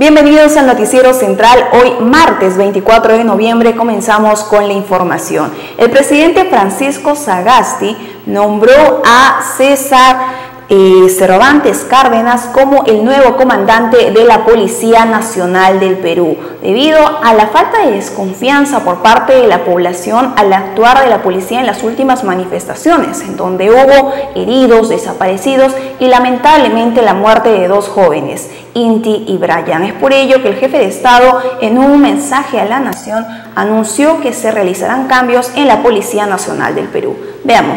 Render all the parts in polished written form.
Bienvenidos al Noticiero Central. Hoy, martes 24 de noviembre, comenzamos con la información. El presidente Francisco Sagasti nombró a César Cervantes Cárdenas como el nuevo comandante de la Policía Nacional del Perú, debido a la falta de desconfianza por parte de la población al actuar de la policía en las últimas manifestaciones, en donde hubo heridos, desaparecidos y lamentablemente la muerte de dos jóvenes, Inti y Brian. Es por ello que el jefe de Estado, en un mensaje a la nación, anunció que se realizarán cambios en la Policía Nacional del Perú. Veamos.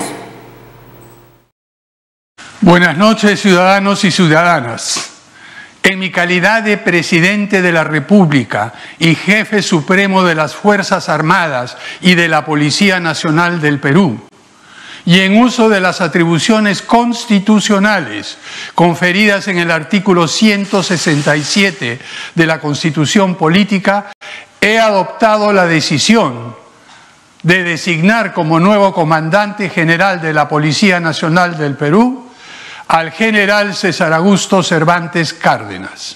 Buenas noches, ciudadanos y ciudadanas. En mi calidad de presidente de la República y jefe supremo de las Fuerzas Armadas y de la Policía Nacional del Perú, y en uso de las atribuciones constitucionales conferidas en el artículo 167 de la Constitución Política, he adoptado la decisión de designar como nuevo comandante general de la Policía Nacional del Perú al general César Augusto Cervantes Cárdenas.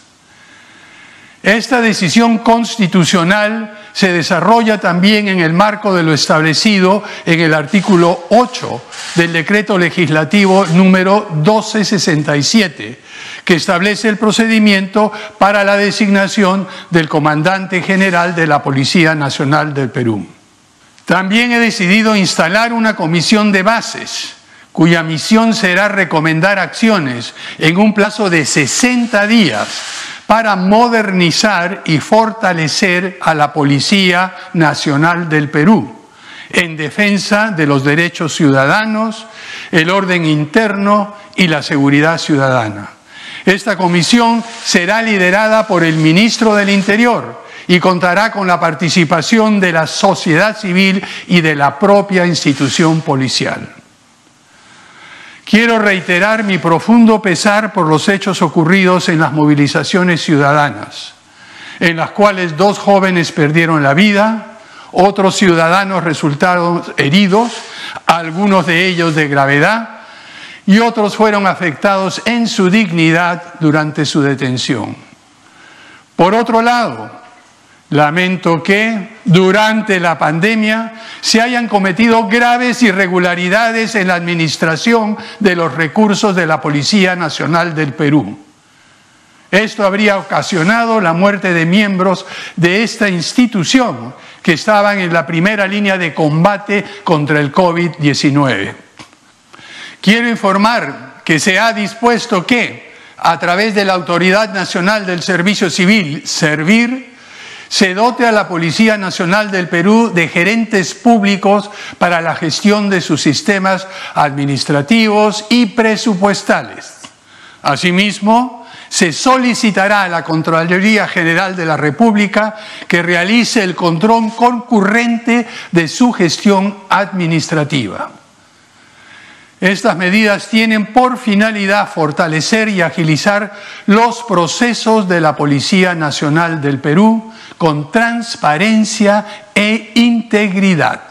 Esta decisión constitucional se desarrolla también en el marco de lo establecido en el artículo 8 del decreto legislativo número 1267, que establece el procedimiento para la designación del comandante general de la Policía Nacional del Perú. También he decidido instalar una comisión de bases, cuya misión será recomendar acciones en un plazo de 60 días para modernizar y fortalecer a la Policía Nacional del Perú en defensa de los derechos ciudadanos, el orden interno y la seguridad ciudadana. Esta comisión será liderada por el ministro del Interior y contará con la participación de la sociedad civil y de la propia institución policial. Quiero reiterar mi profundo pesar por los hechos ocurridos en las movilizaciones ciudadanas, en las cuales dos jóvenes perdieron la vida, otros ciudadanos resultaron heridos, algunos de ellos de gravedad, y otros fueron afectados en su dignidad durante su detención. Por otro lado, lamento que durante la pandemia se hayan cometido graves irregularidades en la administración de los recursos de la Policía Nacional del Perú. Esto habría ocasionado la muerte de miembros de esta institución que estaban en la primera línea de combate contra el COVID-19. Quiero informar que se ha dispuesto que, a través de la Autoridad Nacional del Servicio Civil, SERVIR, se dote a la Policía Nacional del Perú de gerentes públicos para la gestión de sus sistemas administrativos y presupuestales. Asimismo, se solicitará a la Contraloría General de la República que realice el control concurrente de su gestión administrativa. Estas medidas tienen por finalidad fortalecer y agilizar los procesos de la Policía Nacional del Perú con transparencia e integridad.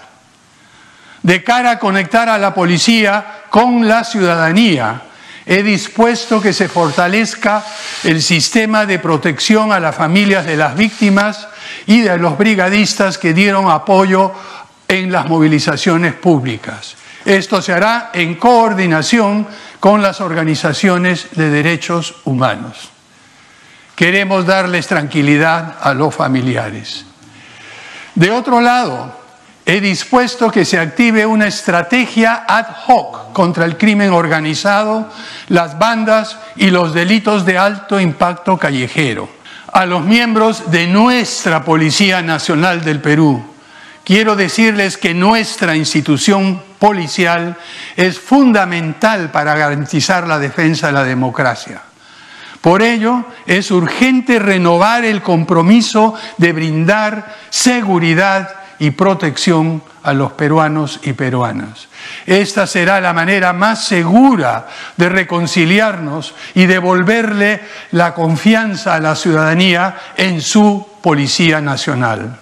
De cara a conectar a la policía con la ciudadanía, he dispuesto que se fortalezca el sistema de protección a las familias de las víctimas y de los brigadistas que dieron apoyo en las movilizaciones públicas. Esto se hará en coordinación con las organizaciones de derechos humanos. Queremos darles tranquilidad a los familiares. De otro lado, he dispuesto que se active una estrategia ad hoc contra el crimen organizado, las bandas y los delitos de alto impacto callejero. A los miembros de nuestra Policía Nacional del Perú, quiero decirles que nuestra institución policial es fundamental para garantizar la defensa de la democracia. Por ello, es urgente renovar el compromiso de brindar seguridad y protección a los peruanos y peruanas. Esta será la manera más segura de reconciliarnos y devolverle la confianza a la ciudadanía en su Policía Nacional.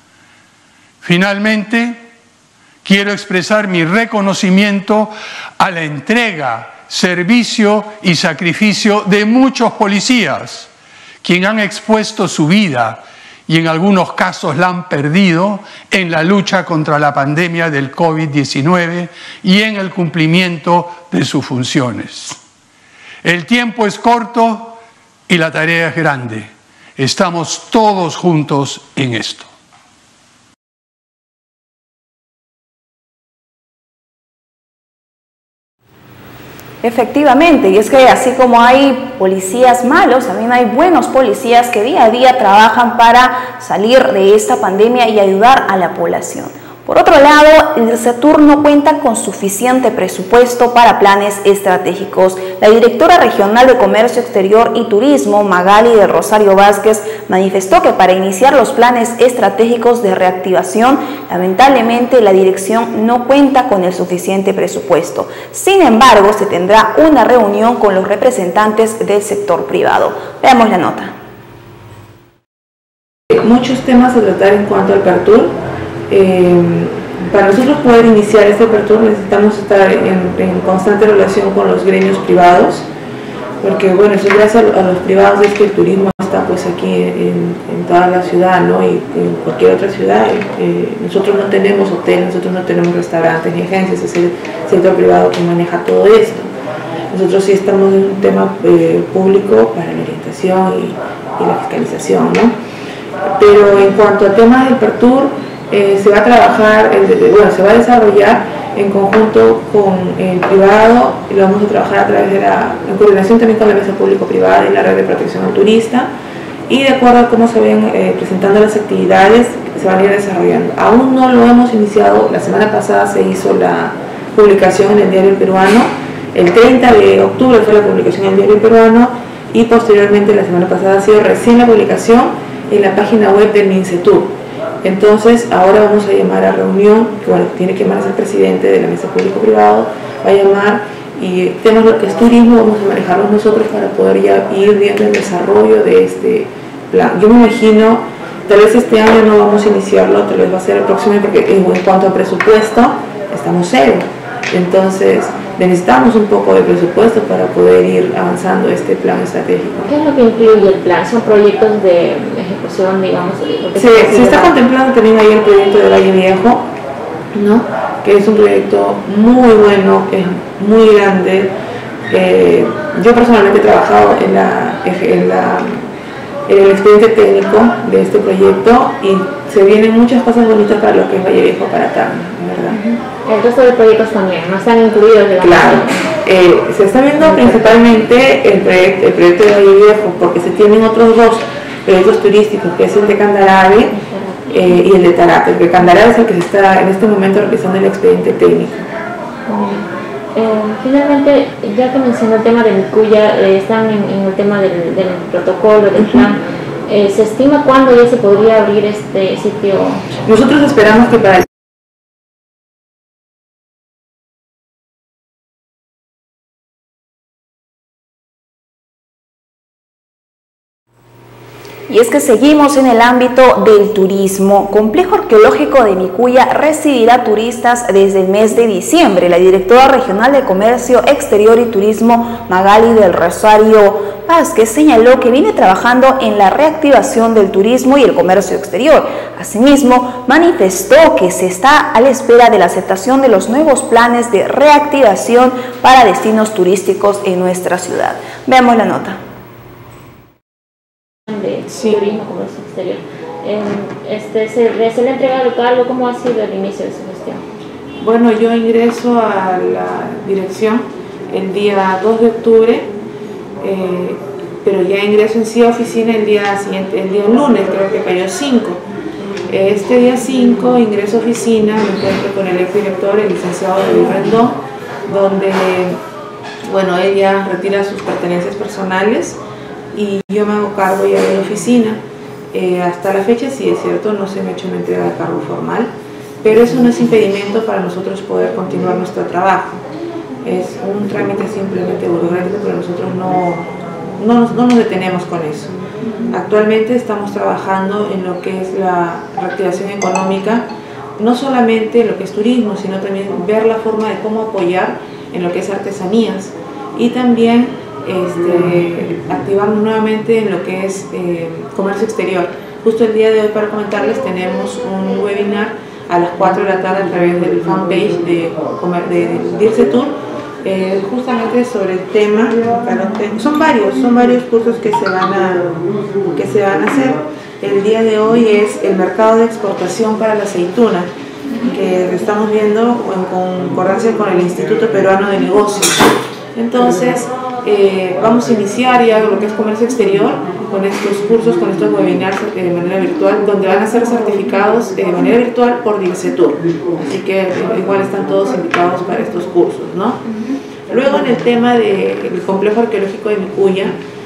Finalmente, quiero expresar mi reconocimiento a la entrega, servicio y sacrificio de muchos policías quienes han expuesto su vida y en algunos casos la han perdido en la lucha contra la pandemia del COVID-19 y en el cumplimiento de sus funciones. El tiempo es corto y la tarea es grande. Estamos todos juntos en esto. Efectivamente, y es que así como hay policías malos, también hay buenos policías que día a día trabajan para salir de esta pandemia y ayudar a la población. Por otro lado, el SETUR no cuenta con suficiente presupuesto para planes estratégicos. La directora regional de Comercio Exterior y Turismo, Magali del Rosario Vázquez, manifestó que para iniciar los planes estratégicos de reactivación, lamentablemente la dirección no cuenta con el suficiente presupuesto. Sin embargo, se tendrá una reunión con los representantes del sector privado. Veamos la nota. Muchos temas a tratar en cuanto al Pertur. Para nosotros poder iniciar este Pertur necesitamos estar en constante relación con los gremios privados, porque bueno, eso gracias a los privados es que el turismo está pues aquí en toda la ciudad, ¿no? Y en cualquier otra ciudad. Nosotros no tenemos hoteles, nosotros no tenemos restaurantes ni agencias, es el sector privado que maneja todo esto. Nosotros sí estamos en un tema público para la orientación y la fiscalización, ¿no? Pero en cuanto a temas del Pertur, se va a trabajar, se va a desarrollar en conjunto con el privado, y lo vamos a trabajar a través en coordinación también con la mesa público-privada y la red de protección al turista, y de acuerdo a cómo se ven presentando las actividades que se van a ir desarrollando. Aún no lo hemos iniciado, la semana pasada se hizo la publicación en el Diario Peruano, el 30 de octubre fue la publicación en el Diario Peruano, y posteriormente la semana pasada ha sido recién la publicación en la página web del MINCETUR. Entonces, ahora vamos a llamar a reunión, que bueno, tiene que llamarse el presidente de la mesa público-privado, va a llamar, y temas lo que es turismo, vamos a manejarlos nosotros para poder ya ir viendo el desarrollo de este plan. Yo me imagino, tal vez este año no vamos a iniciarlo, tal vez va a ser el próximo año, porque en cuanto a presupuesto, estamos cero. Entonces, necesitamos un poco de presupuesto para poder ir avanzando este plan estratégico. ¿Qué es lo que incluye el plan? ¿Son proyectos de ejecución, digamos? Se está contemplando también ahí el proyecto de Valle Viejo, ¿no? Que es un proyecto muy bueno, es muy grande. Yo personalmente he trabajado en el expediente técnico de este proyecto y se vienen muchas cosas bonitas para lo que es Valle Viejo, para Tacna, ¿verdad? El resto de proyectos también, ¿no están incluidos? Claro, se está viendo principalmente el proyecto de Valle Viejo, porque se tienen otros dos proyectos turísticos, que es el de Candarave y el de Tarata. El de Candarave es el que se está en este momento realizando el expediente técnico. Finalmente, ya que mencionó el tema de Micuya, están en el tema del protocolo, del plan. ¿Se estima cuándo ya se podría abrir este sitio? Nosotros esperamos que para el Y es que seguimos en el ámbito del turismo. Complejo Arqueológico de Micuya recibirá turistas desde el mes de diciembre. La directora regional de Comercio Exterior y Turismo, Magali del Rosario Vázquez, señaló que viene trabajando en la reactivación del turismo y el comercio exterior. Asimismo, manifestó que se está a la espera de la aceptación de los nuevos planes de reactivación para destinos turísticos en nuestra ciudad. Veamos la nota. De turismo, comercio exterior. ¿Se le ha entregado el cargo? ¿Cómo ha sido el inicio de su gestión? Bueno, yo ingreso a la dirección el día 2 de octubre, pero ya ingreso en sí a oficina el día siguiente, el día lunes, creo que cayó 5. Este día 5 ingreso a oficina, me encuentro con el exdirector, el licenciado David Rendón, donde, bueno, ella retira sus pertenencias personales y yo me hago cargo ya de la oficina. Hasta la fecha, sí es cierto, no se me ha hecho una entrega de cargo formal, pero eso no es impedimento para nosotros poder continuar nuestro trabajo. Es un trámite simplemente burocrático, pero nosotros no nos detenemos con eso. Actualmente estamos trabajando en lo que es la reactivación económica, no solamente en lo que es turismo, sino también ver la forma de cómo apoyar en lo que es artesanías y también activarnos nuevamente en lo que es comercio exterior. Justo el día de hoy, para comentarles, tenemos un webinar a las 4 de la tarde a través del fanpage de DIRCETUR, justamente sobre el tema. Son varios cursos que se van a hacer. El día de hoy es el mercado de exportación para la aceituna, que estamos viendo en concordancia con el Instituto Peruano de Negocios. Entonces, vamos a iniciar ya lo que es comercio exterior con estos cursos, con estos webinars de manera virtual, donde van a ser certificados de manera virtual por DIRCETUR. Así que igual están todos invitados para estos cursos, ¿no? Luego, en el tema del complejo arqueológico de Micuya,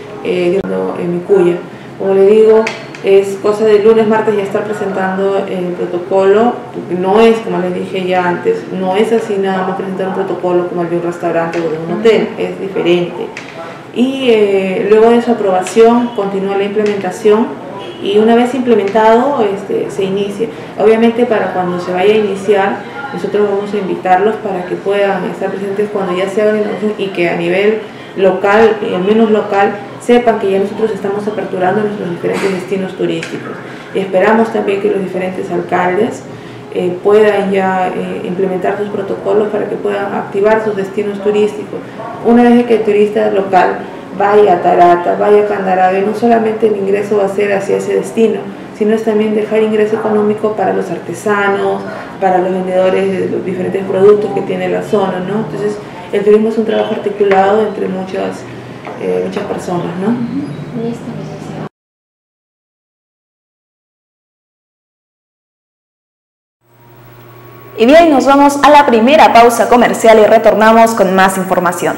como le digo, es cosa de lunes, martes ya estar presentando el protocolo. No es, como les dije ya antes, no es así nada más presentar un protocolo como el de un restaurante o de un hotel, es diferente. Y luego de su aprobación continúa la implementación, y una vez implementado se inicia. Obviamente, para cuando se vaya a iniciar, nosotros vamos a invitarlos para que puedan estar presentes cuando ya se haga la inauguración, y que a nivel local, al menos local, sepan que ya nosotros estamos aperturando nuestros diferentes destinos turísticos. Esperamos también que los diferentes alcaldes puedan ya implementar sus protocolos para que puedan activar sus destinos turísticos. Una vez que el turista local vaya a Tarata, vaya a Candarave, no solamente el ingreso va a ser hacia ese destino, sino es también dejar ingreso económico para los artesanos, para los vendedores de los diferentes productos que tiene la zona, ¿no? Entonces, el turismo es un trabajo articulado entre muchas personas, ¿no? Y bien, nos vamos a la primera pausa comercial y retornamos con más información.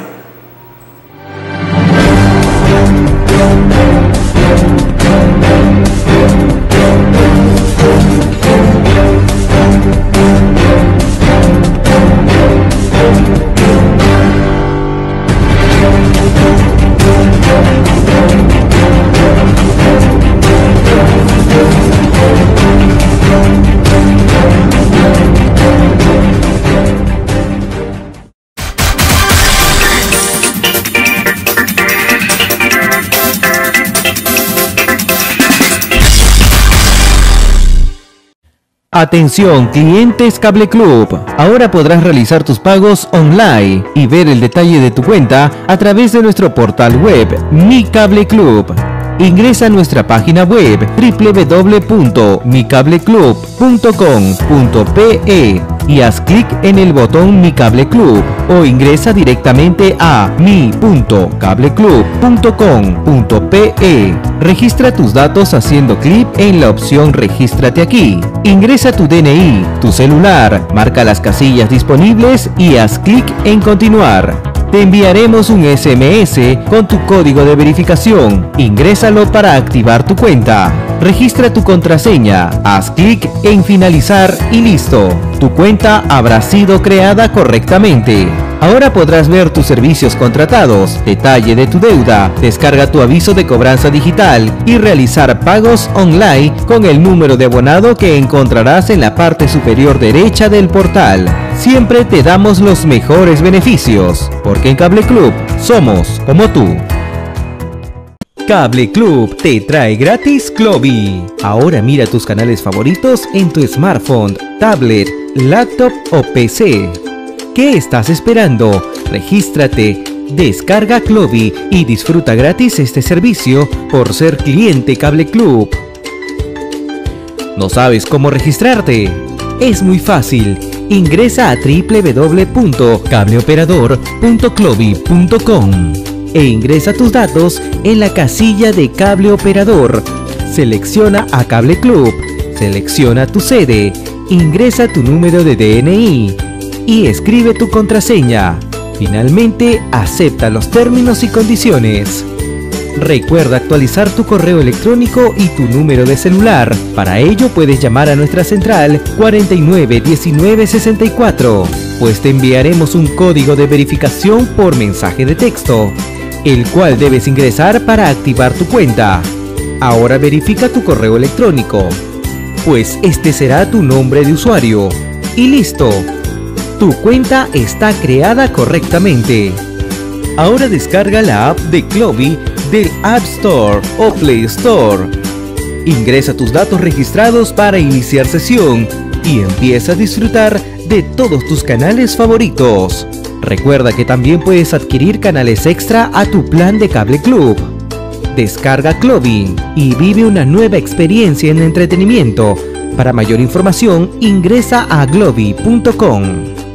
Atención, clientes Cable Club. Ahora podrás realizar tus pagos online y ver el detalle de tu cuenta a través de nuestro portal web Mi Cable Club. Ingresa a nuestra página web www.micableclub.com.pe y haz clic en el botón Mi Cable Club, o ingresa directamente a mi.cableclub.com.pe. Registra tus datos haciendo clic en la opción Regístrate aquí. Ingresa tu DNI, tu celular, marca las casillas disponibles y haz clic en Continuar. Te enviaremos un SMS con tu código de verificación. Ingrésalo para activar tu cuenta. Registra tu contraseña, haz clic en Finalizar y listo. Tu cuenta habrá sido creada correctamente. Ahora podrás ver tus servicios contratados, detalle de tu deuda, descarga tu aviso de cobranza digital y realizar pagos online con el número de abonado que encontrarás en la parte superior derecha del portal. Siempre te damos los mejores beneficios, porque en Cable Club somos como tú. Cable Club te trae gratis Clovi. Ahora mira tus canales favoritos en tu smartphone, tablet, laptop o PC. ¿Qué estás esperando? Regístrate, descarga Clovi y disfruta gratis este servicio por ser cliente Cable Club. ¿No sabes cómo registrarte? Es muy fácil. Ingresa a www.cableoperador.clovi.com e ingresa tus datos en la casilla de Cable Operador. Selecciona a Cable Club, selecciona tu sede, ingresa tu número de DNI y escribe tu contraseña. Finalmente, acepta los términos y condiciones. Recuerda actualizar tu correo electrónico y tu número de celular. Para ello puedes llamar a nuestra central 49 19 64, pues te enviaremos un código de verificación por mensaje de texto, el cual debes ingresar para activar tu cuenta. Ahora verifica tu correo electrónico, pues este será tu nombre de usuario. Y listo, tu cuenta está creada correctamente. Ahora descarga la app de Clovi del App Store o Play Store. Ingresa tus datos registrados para iniciar sesión y empieza a disfrutar de todos tus canales favoritos. Recuerda que también puedes adquirir canales extra a tu plan de Cable Club. Descarga Clovi y vive una nueva experiencia en entretenimiento. Para mayor información, ingresa a glovi.com.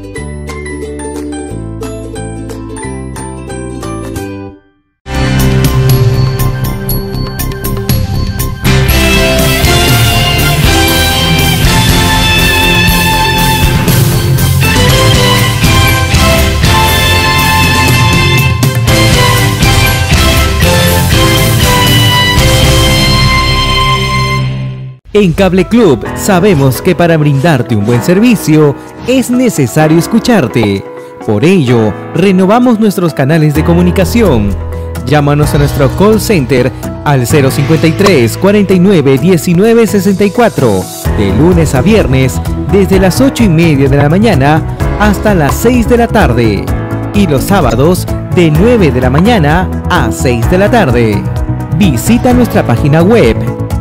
En Cable Club sabemos que para brindarte un buen servicio es necesario escucharte. Por ello, renovamos nuestros canales de comunicación. Llámanos a nuestro call center al 053 49 19 64 de lunes a viernes desde las 8:30 de la mañana hasta las 6 de la tarde y los sábados de 9 de la mañana a 6 de la tarde. Visita nuestra página web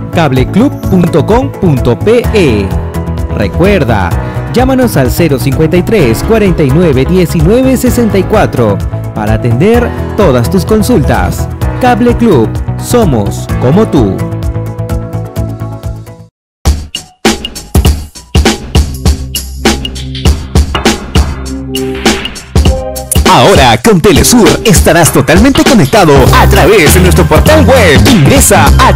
cableclub.com.pe. Recuerda, llámanos al 053 49 19 64 para atender todas tus consultas. Cable Club, somos como tú. Ahora con Telesur estarás totalmente conectado a través de nuestro portal web. Ingresa a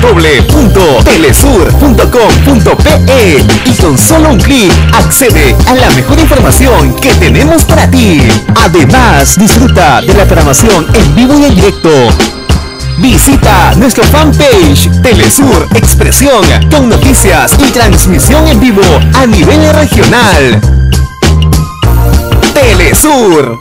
www.telesur.com.pe y con solo un clic accede a la mejor información que tenemos para ti. Además, disfruta de la programación en vivo y en directo. Visita nuestro fanpage Telesur Expresión con noticias y transmisión en vivo a nivel regional. Telesur.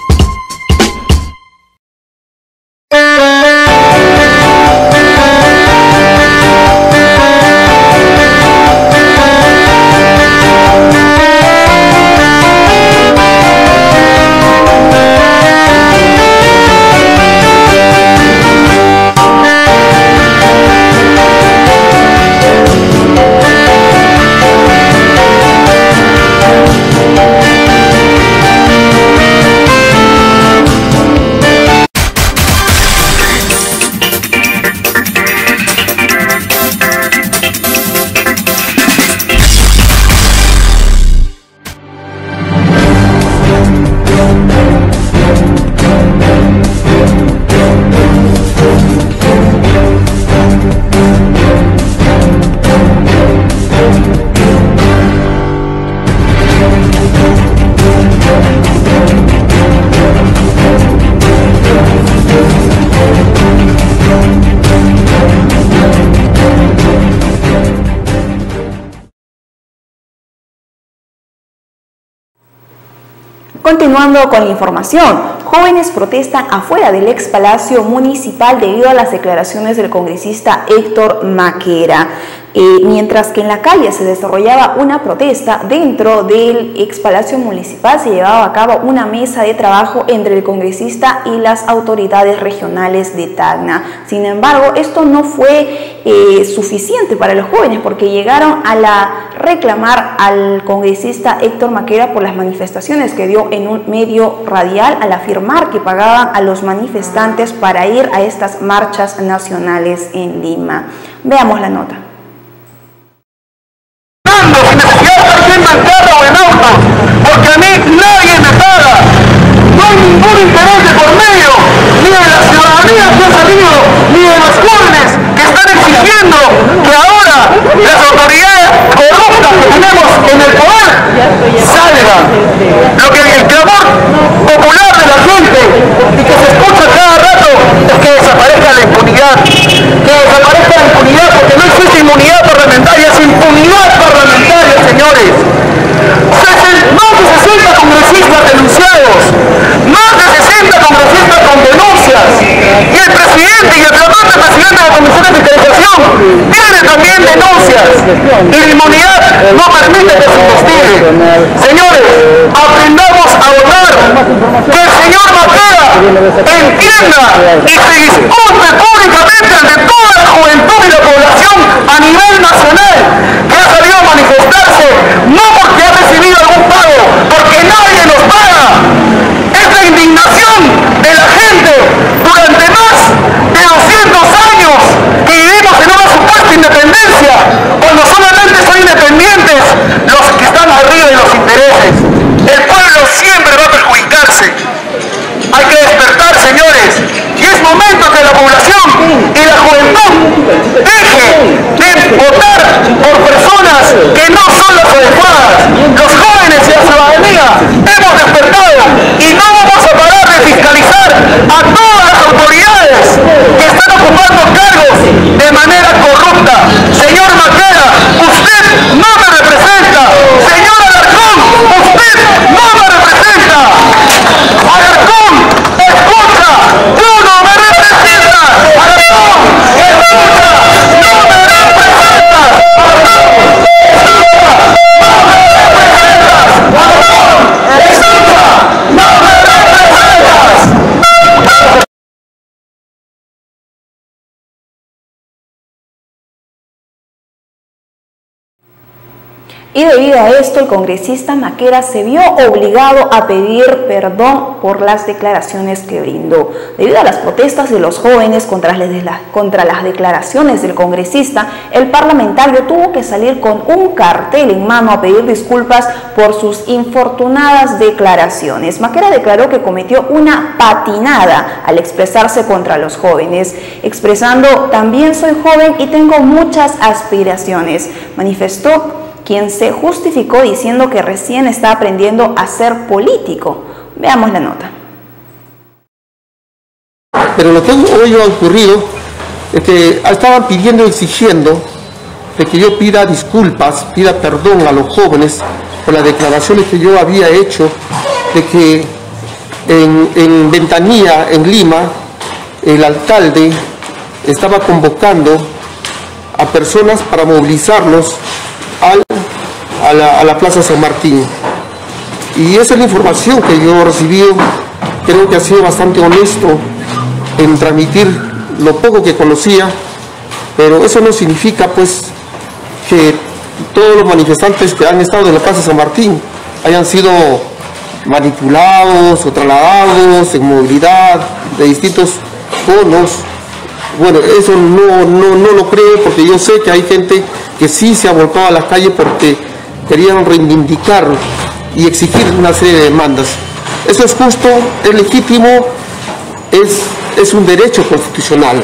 Continuando con la información, jóvenes protestan afuera del ex Palacio Municipal debido a las declaraciones del congresista Héctor Maquera. Mientras que en la calle se desarrollaba una protesta, dentro del ex Palacio Municipal se llevaba a cabo una mesa de trabajo entre el congresista y las autoridades regionales de Tacna. Sin embargo, esto no fue suficiente para los jóvenes porque llegaron a reclamar al congresista Héctor Maquera por las manifestaciones que dio en un medio radial al afirmar que pagaban a los manifestantes para ir a estas marchas nacionales en Lima. Veamos la nota. Porque a mí nadie me paga, no hay ningún interés de por medio, ni de la ciudadanía que ha salido, ni de los jóvenes que están exigiendo que ahora las autoridades corruptas que tenemos en el poder salgan. Lo que el clamor popular de la gente y que se escucha cada rato es que desaparezca la impunidad, porque no existe inmunidad parlamentaria, es impunidad parlamentaria, señores. Más de 60 congresistas denunciados, más de 60 congresistas con denuncias, y el presidente y el flamante presidente de la Comisión de Fiscalización tiene también denuncias, y la inmunidad no permite que se investigue. Señores, aprendamos a votar, que el señor Maquera entienda y se disculpe públicamente ante toda la juventud y la población a nivel nacional que ha salido a manifestarse, no porque ha recibido algún pago, porque nadie nos paga. Es la indignación de la gente durante más de 200 años que vivimos en una supuesta independencia, cuando solamente son independientes los que están arriba de los intereses. El pueblo siempre va a perjudicarse. Hay que despertar, señores, y es momento que la población y la juventud deje de votar por personas que no son las adecuadas. Los jóvenes y la ciudadanía hemos despertado y no vamos a parar de fiscalizar a todas las autoridades que están ocupando cargos de manera corrupta. Señor Maqueda, usted no me representa. Señor Alarcón, usted no me representa. Alarcón, escucha, tú no me representas. Alarcón, escucha, no me representas. Alarcón, escucha, no me representas. Alarcón, escucha, no me representas. Y debido a esto, el congresista Maqueda se vio obligado a pedir perdón por las declaraciones que brindó. Debido a las protestas de los jóvenes contra las declaraciones del congresista, el parlamentario tuvo que salir con un cartel en mano a pedir disculpas por sus infortunadas declaraciones. Maqueda declaró que cometió una patinada al expresarse contra los jóvenes, expresando: también soy joven y tengo muchas aspiraciones, manifestó, quien se justificó diciendo que recién está aprendiendo a ser político. Veamos la nota. Pero lo que hoy ha ocurrido es que estaban pidiendo, exigiendo de que yo pida disculpas, pida perdón a los jóvenes por las declaraciones que yo había hecho de que en Ventanilla, en Lima, el alcalde estaba convocando a personas para movilizarlos a la Plaza San Martín. Y esa es la información que yo he recibido. Creo que ha sido bastante honesto en transmitir lo poco que conocía, pero eso no significa pues que todos los manifestantes que han estado en la Plaza San Martín hayan sido manipulados o trasladados en movilidad de distintos conos. Bueno, eso no lo creo, porque yo sé que hay gente que sí se ha volcado a las calles porque querían reivindicar y exigir una serie de demandas. Eso es justo, es legítimo, es un derecho constitucional.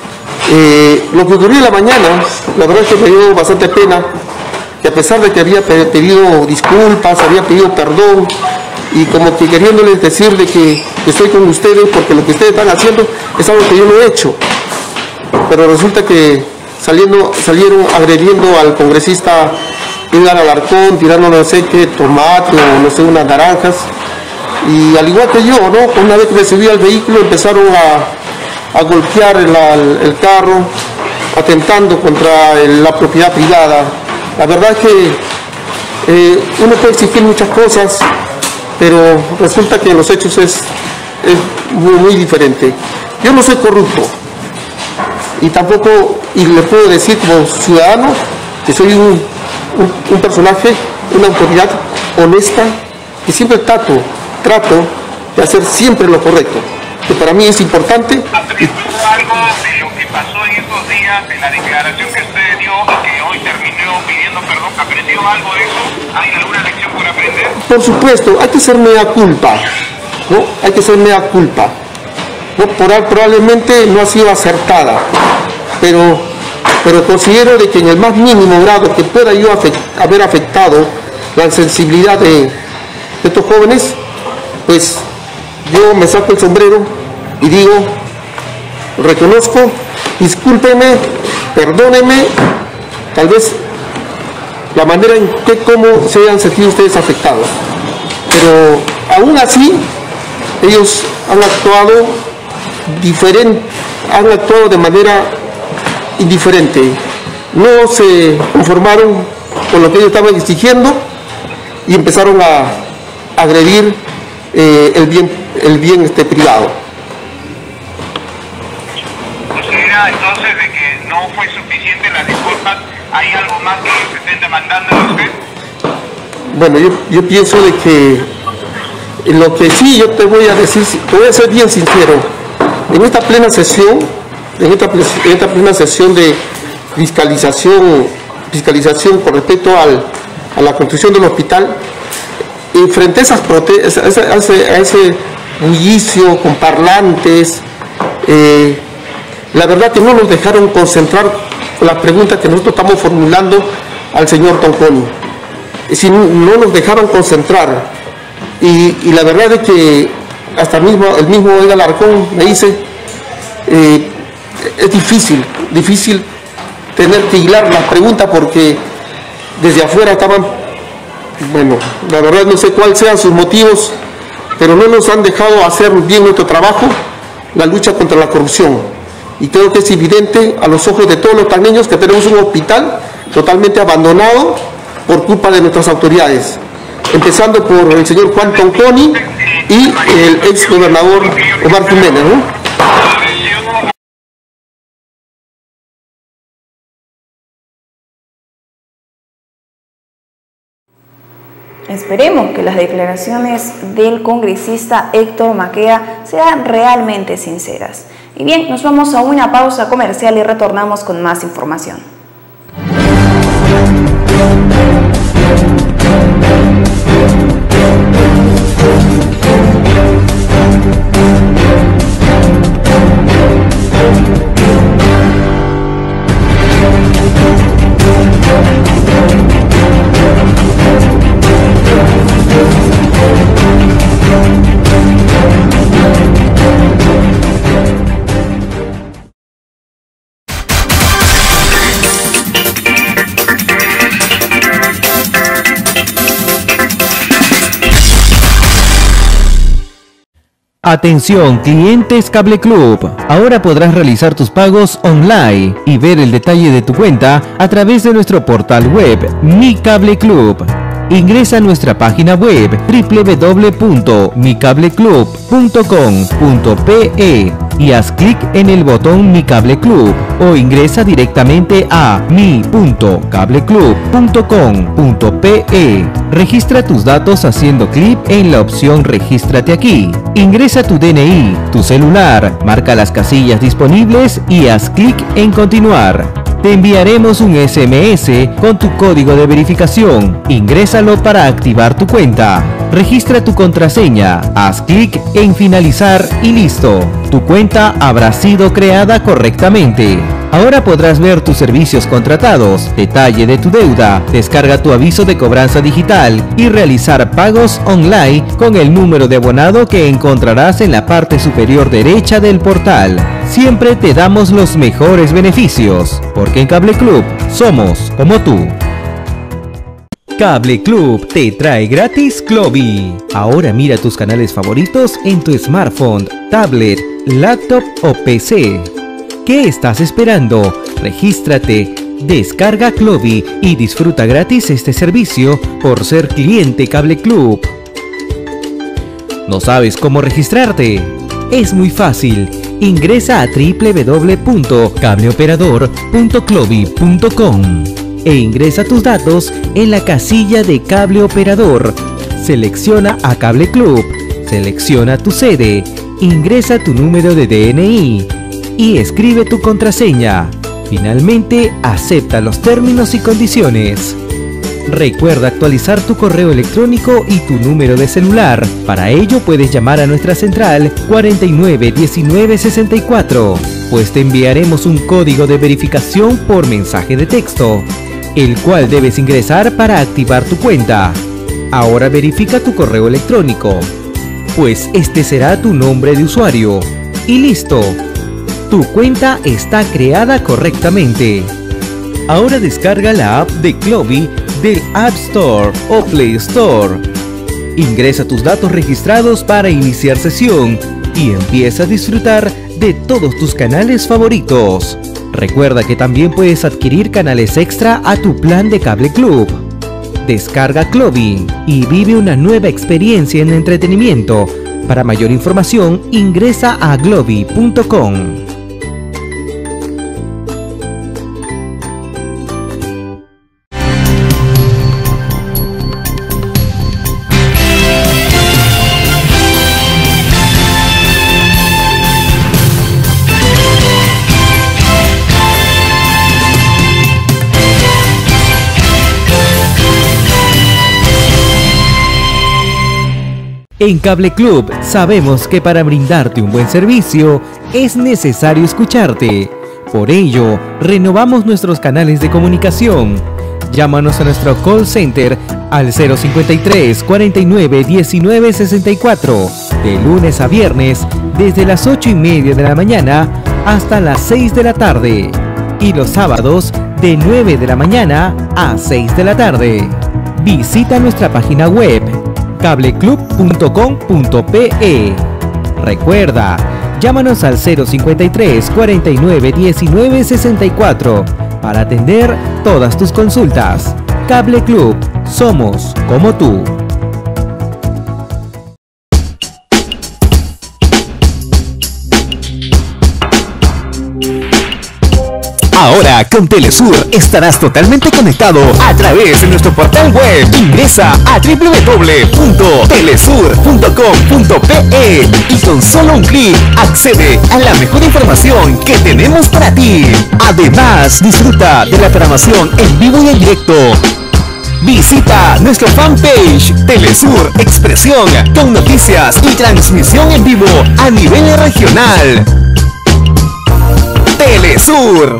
Lo que ocurrió en la mañana, la verdad es que me dio bastante pena, que a pesar de que había pedido disculpas, había pedido perdón, y como que queriéndoles decir de que estoy con ustedes porque lo que ustedes están haciendo es algo que yo no he hecho. Pero resulta que salieron agrediendo al congresista Edgar Alarcón, tirando no sé qué tomate o no sé, unas naranjas. Y al igual que yo, ¿no? Una vez que me subí al vehículo empezaron a golpear el carro, atentando contra la propiedad privada. La verdad es que uno puede exigir muchas cosas, pero resulta que en los hechos es muy diferente. Yo no soy corrupto. Y tampoco, y le puedo decir como ciudadano, que soy un personaje, una autoridad honesta, que siempre trato de hacer siempre lo correcto, que para mí es importante. ¿Aprendió algo de lo que pasó en estos días, de la declaración que usted dio y que hoy terminó pidiendo perdón? ¿Aprendió algo de eso? ¿Hay alguna lección por aprender? Por supuesto, hay que ser mea culpa, ¿no? Hay que ser mea culpa. ¿No? Probablemente no ha sido acertada, pero considero de que en el más mínimo grado que pueda yo haber afectado la sensibilidad de estos jóvenes, pues yo me saco el sombrero y digo, reconozco, discúlpenme, perdónenme, tal vez la manera en que cómo se hayan sentido ustedes afectados, pero aún así ellos han actuado de manera indiferente, no se conformaron con lo que ellos estaban exigiendo y empezaron a agredir el bien privado. fue suficiente las disculpas? ¿Hay algo más que se estén demandando de usted? Bueno, yo pienso de que lo que sí yo te voy a decir, te voy a ser bien sincero, en esta plena sesión de fiscalización con respecto a la construcción del hospital, frente a esas protestas, a ese bullicio con parlantes, la verdad que no nos dejaron concentrar con las preguntas que nosotros estamos formulando al señor Tonconi. Si no nos dejaron concentrar, y la verdad es que hasta el mismo Edgar Alarcón me dice, es difícil tener que hilar las preguntas porque desde afuera estaban, bueno, la verdad no sé cuáles sean sus motivos, pero no nos han dejado hacer bien nuestro trabajo, la lucha contra la corrupción. Y creo que es evidente a los ojos de todos los taneños que tenemos un hospital totalmente abandonado por culpa de nuestras autoridades, empezando por el señor Juan Tonconi y el ex gobernador Omar Jiménez, ¿no? Esperemos que las declaraciones del congresista Héctor Maqueda sean realmente sinceras. Y bien, nos vamos a una pausa comercial y retornamos con más información. Atención clientes Cable Club, ahora podrás realizar tus pagos online y ver el detalle de tu cuenta a través de nuestro portal web Mi Cable Club. Ingresa a nuestra página web www.micableclub.com.pe y haz clic en el botón Mi Cable Club o ingresa directamente a mi.cableclub.com.pe. Registra tus datos haciendo clic en la opción Regístrate aquí. Ingresa tu DNI, tu celular, marca las casillas disponibles y haz clic en Continuar. Te enviaremos un SMS con tu código de verificación. Ingrésalo para activar tu cuenta. Registra tu contraseña, haz clic en Finalizar y listo. Tu cuenta habrá sido creada correctamente. Ahora podrás ver tus servicios contratados, detalle de tu deuda, descarga tu aviso de cobranza digital y realizar pagos online con el número de abonado que encontrarás en la parte superior derecha del portal. Siempre te damos los mejores beneficios, porque en Cable Club somos como tú. Cable Club te trae gratis Clovi. Ahora mira tus canales favoritos en tu smartphone, tablet, laptop o PC. ¿Qué estás esperando? Regístrate, descarga Clovi y disfruta gratis este servicio por ser cliente Cable Club. ¿No sabes cómo registrarte? Es muy fácil. Ingresa a www.cableoperador.clovi.com e ingresa tus datos en la casilla de Cable Operador. Selecciona a Cable Club, selecciona tu sede, ingresa tu número de DNI y escribe tu contraseña. Finalmente, acepta los términos y condiciones. Recuerda actualizar tu correo electrónico y tu número de celular. Para ello puedes llamar a nuestra central 491964, pues te enviaremos un código de verificación por mensaje de texto, el cual debes ingresar para activar tu cuenta. Ahora verifica tu correo electrónico, pues este será tu nombre de usuario. Y listo, tu cuenta está creada correctamente. Ahora descarga la app de Clovi del App Store o Play Store. Ingresa tus datos registrados para iniciar sesión y empieza a disfrutar de todos tus canales favoritos. Recuerda que también puedes adquirir canales extra a tu plan de Cable Club. Descarga Clovi y vive una nueva experiencia en entretenimiento. Para mayor información, ingresa a glovi.com. En Cable Club sabemos que para brindarte un buen servicio es necesario escucharte. Por ello, renovamos nuestros canales de comunicación. Llámanos a nuestro call center al 053 49 19 64 de lunes a viernes desde las 8:30 de la mañana hasta las 6 de la tarde y los sábados de 9 de la mañana a 6 de la tarde. Visita nuestra página web cableclub.com.pe. Recuerda, llámanos al 053 49 19 64 para atender todas tus consultas. Cable Club, somos como tú. Ahora con Telesur estarás totalmente conectado a través de nuestro portal web. Ingresa a www.telesur.com.pe y con solo un clic accede a la mejor información que tenemos para ti. Además, disfruta de la programación en vivo y en directo. Visita nuestra fanpage Telesur Expresión con noticias y transmisión en vivo a nivel regional. Telesur.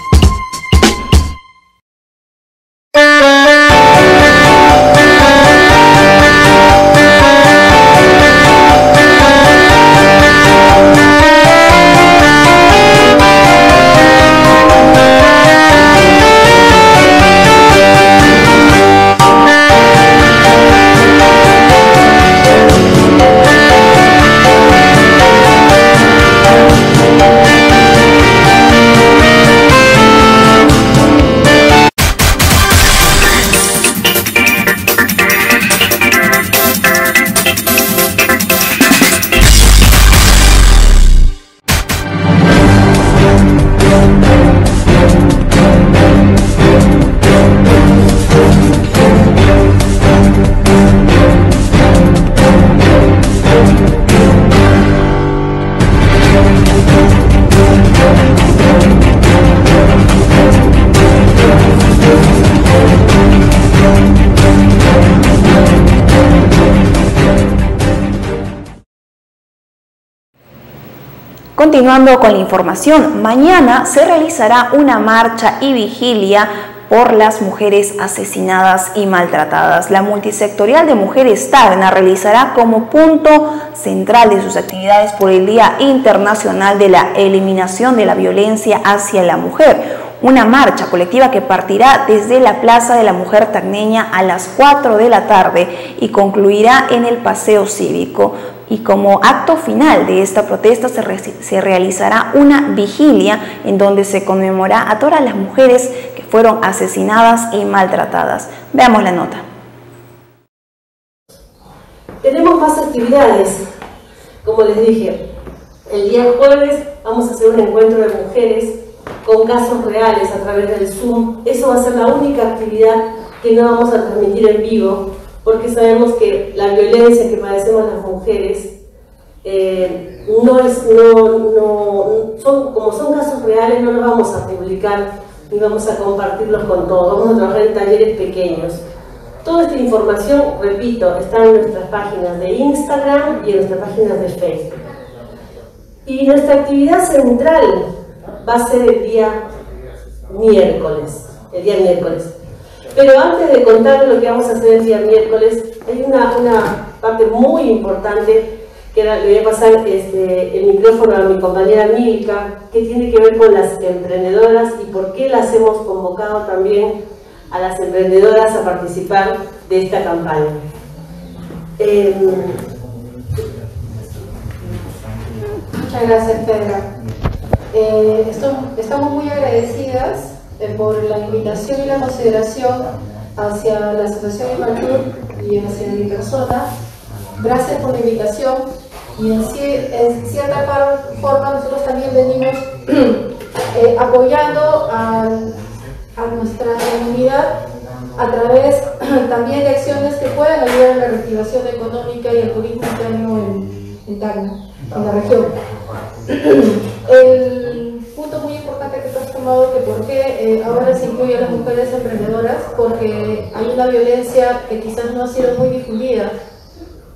Continuando con la información, mañana se realizará una marcha y vigilia por las mujeres asesinadas y maltratadas. La multisectorial de Mujeres Tacna realizará como punto central de sus actividades por el Día Internacional de la Eliminación de la Violencia hacia la Mujer. Una marcha colectiva que partirá desde la Plaza de la Mujer tacneña a las 4 de la tarde y concluirá en el Paseo Cívico. Y como acto final de esta protesta se realizará una vigilia en donde se conmemorará a todas las mujeres que fueron asesinadas y maltratadas. Veamos la nota. Tenemos más actividades, como les dije. El día jueves vamos a hacer un encuentro de mujeres con casos reales a través del Zoom. Eso va a ser la única actividad que no vamos a transmitir en vivo, porque sabemos que la violencia que padecemos las mujeres como son casos reales, no los vamos a publicar ni vamos a compartirlos con todos. Vamos a trabajar en talleres pequeños. Toda esta información, repito, está en nuestras páginas de Instagram y en nuestras páginas de Facebook. Y nuestra actividad central va a ser el día miércoles. Pero antes de contar lo que vamos a hacer el día miércoles, hay una parte muy importante que le voy a pasar el micrófono a mi compañera Milka, que tiene que ver con las emprendedoras y por qué las hemos convocado también a las emprendedoras a participar de esta campaña. Muchas gracias, Pedra. Estamos muy agradecidas por la invitación y la consideración hacia la Asociación Imaltur y hacia mi persona. Gracias por la invitación y en cierta forma nosotros también venimos apoyando a nuestra comunidad a través también de acciones que puedan ayudar a la reactivación económica y el turismo interno en Tacna, en la región. El punto muy importante que tú has tomado, que por qué ahora se incluye a las mujeres emprendedoras, porque hay una violencia que quizás no ha sido muy difundida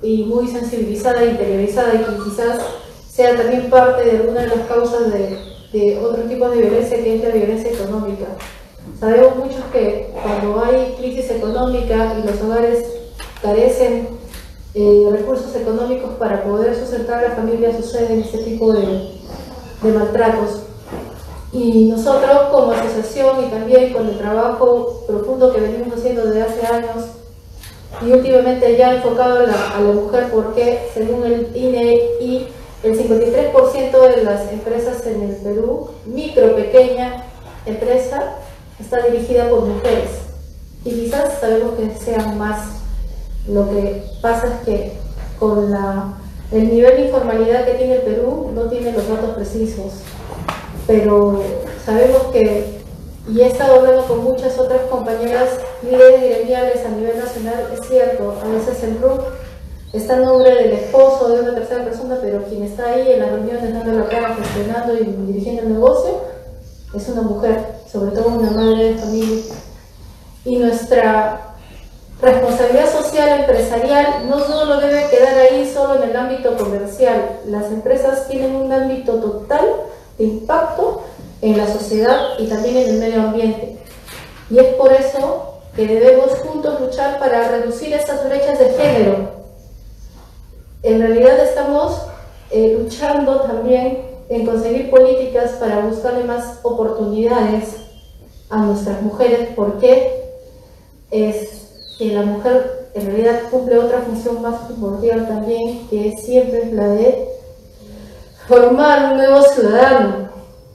y muy sensibilizada e interiorizada, y que quizás sea también parte de alguna de las causas de otro tipo de violencia, que es la violencia económica. Sabemos muchos que cuando hay crisis económica y los hogares carecen de recursos económicos para poder sustentar a la familia, suceden ese tipo de maltratos. Y nosotros como asociación, y también con el trabajo profundo que venimos haciendo desde hace años, y últimamente ya enfocado a la mujer, porque según el INEI, el 53% de las empresas en el Perú, micro, pequeña empresa, está dirigida por mujeres. Y quizás sabemos que sean más. Lo que pasa es que con el nivel de informalidad que tiene el Perú, no tiene los datos precisos. Pero sabemos que, y he estado hablando con muchas otras compañeras líderes gremiales a nivel nacional, es cierto, a veces el RUC está en nombre del esposo de una tercera persona, pero quien está ahí en las reuniones dando la cara, gestionando y dirigiendo el negocio, es una mujer, sobre todo una madre de familia. Y nuestra responsabilidad social empresarial no solo debe quedar ahí solo en el ámbito comercial. Las empresas tienen un ámbito total de impacto en la sociedad y también en el medio ambiente. Y es por eso que debemos juntos luchar para reducir esas brechas de género. En realidad estamos luchando también en conseguir políticas para buscarle más oportunidades a nuestras mujeres, porque es que la mujer en realidad cumple otra función más primordial también, que es siempre la de formar un nuevo ciudadano.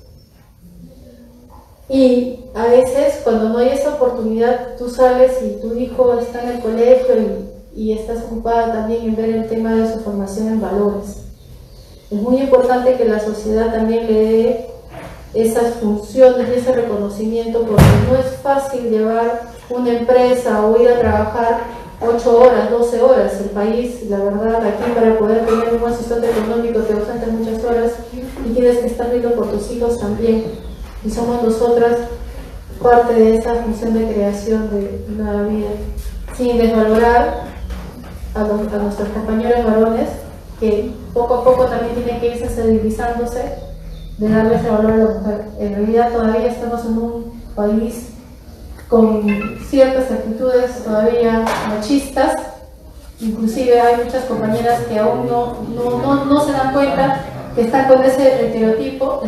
Y a veces cuando no hay esa oportunidad, tú sales y tu hijo está en el colegio y estás ocupada también en ver el tema de su formación en valores. Es muy importante que la sociedad también le dé esas funciones y ese reconocimiento, porque no es fácil llevar una empresa o ir a trabajar 8 horas, 12 horas. El país, la verdad, aquí para poder tener un buen sustento económico te ausentan muchas horas y tienes que estar viendo por tus hijos también. Y somos nosotras parte de esa función de creación de una vida, sin desvalorar a nuestros compañeros varones, que poco a poco también tienen que irse sensibilizándose de darle ese valor a la mujer. En realidad todavía estamos en un país con ciertas actitudes todavía machistas, inclusive hay muchas compañeras que aún no se dan cuenta que están con ese estereotipo,